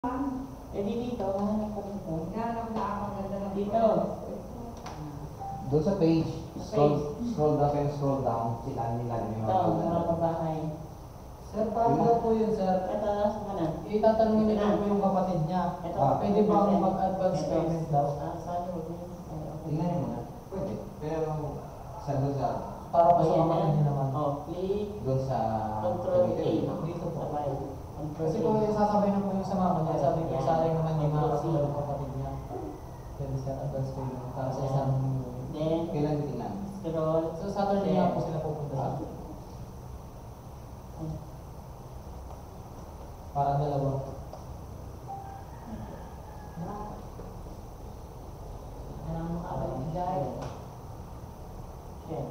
Eh di dito, hanap ka dito. Hanap na ako, ganda ng Dito. Doon sa page, scroll down and scroll down, sila nila yung Ito, mga babahay. Sir, paano daw po yun, sir? Ito, nasa ka na. Itatanong niyo po yung kapatid niya. Ito, Pwede bang mag-advance ito. payment daw? Saan yung Tingnan nyo muna. Pwede. Pero sa doon sa Para po sa kapatid niya naman. Oh, click. doon sa Control A. Dito po. Sabay. Kasi kung yung sasabay na po yung sa mama niya, sabi ko sa akin naman yung mga kasunod ng kapatid niya. Pwede sir, advance payment. Para sa isang... Then, kailan titingnan? scroll. So Saturday nga po sila pupunta sa para dalawa. Anong makabalik dahil? Share.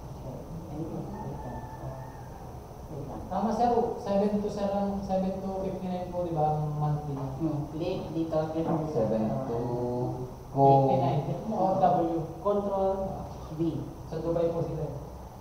Tama sir, 7 to 59 po, di ba, ang monthly? Click dito. 7 to... 59. O W. Control B. Sa Dubai po sila.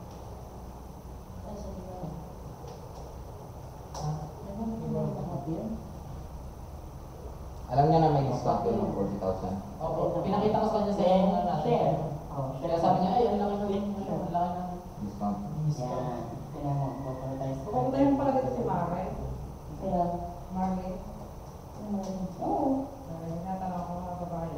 Alam niya na may discount yun ng 40,000. Opo, pinakita ko sa kanya sa yung ano natin. Share. Oh, Kaya sabi niya, ay, ang laki ng Discount. discount. Yan. Tingnan mo. Pupunta tayo sa... Pupuntahin pala dito si Mare. Kaya, Marley. oo. Natanong ko mga babae.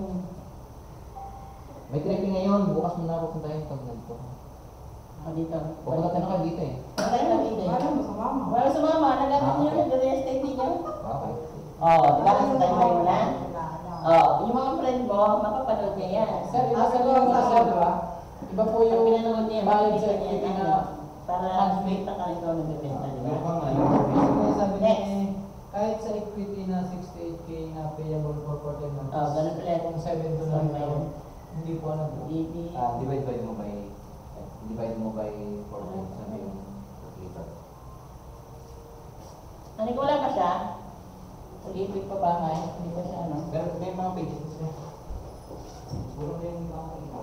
May tripping ngayon, bukas mo na pupuntahin pag nandito. Dito. Pupunta ka na kayo dito eh. Wala na dito eh. Wala mo sa mama. Wala sa mama. Nagamit niyo yung real estate niyo. Okay. Oh, diba kasi tayo mo na? Oh, yung mga friend mo, mapapanood niya yan. Sir, iba sa yung mga sir, di ba? Iba po Pag yung pinanood niya, valid sa makikita niya equity yan. na Para monthly. makita ka ikaw nagbibenta, di ba? Ano ba ngayon? Sabi Next. niya, kahit sa equity na 68K na payable for 40 months, Oh, ganun ulit. kung 7 to So, 9 ngayon. hindi po ano po. Divide mo by 4 times ano yung calculator. Ano ko wala pa siya? Pag-ibig pa bahay, hindi pa siya ano? Pero may mga pages na. Siguro na yung mga ikaw.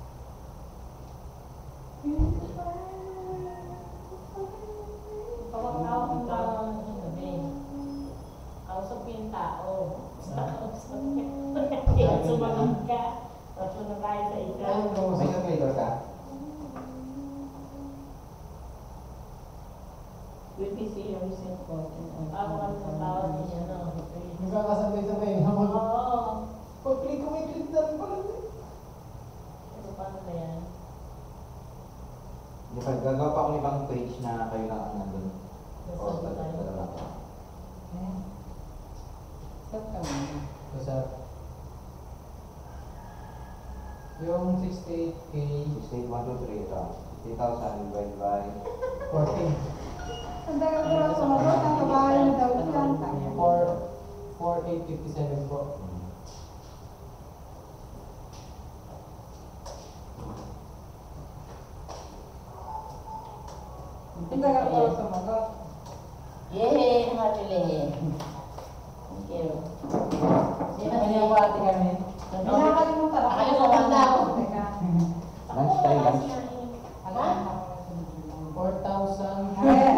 Pagkakawak ng tao ng gabi. Kausap ko yung tao. Kausap ko. Kaya sumagot ka. Tapos na tayo sa isa. May calculator ka? WPC yung recent po. Ako kami ng tawag niya, no? Nagkakasabay-sabay naman. Oo. Pag-click ko, may click na rin pala. Ito paano ba yan? Di ba, gagawa pa ako ng ibang page na kayo lang ang nandun. O, Saan ba tayo? dalawa. Saan ka muna? So, sir, yung 68K, 68, 1, 2, 3, ito. 60,000 divided by 14. Ang dagal ko lang sumagot, ang babae na daw yan. Or 4857 po. Ang dagal ko lang sumagot. Yay! Nakabili. Thank you. Kanya po ate kami. May nakalimutan ako. Nakalimutan na ako. Teka. lunch tayo, lunch. Alam mo. 4,000. Ayan.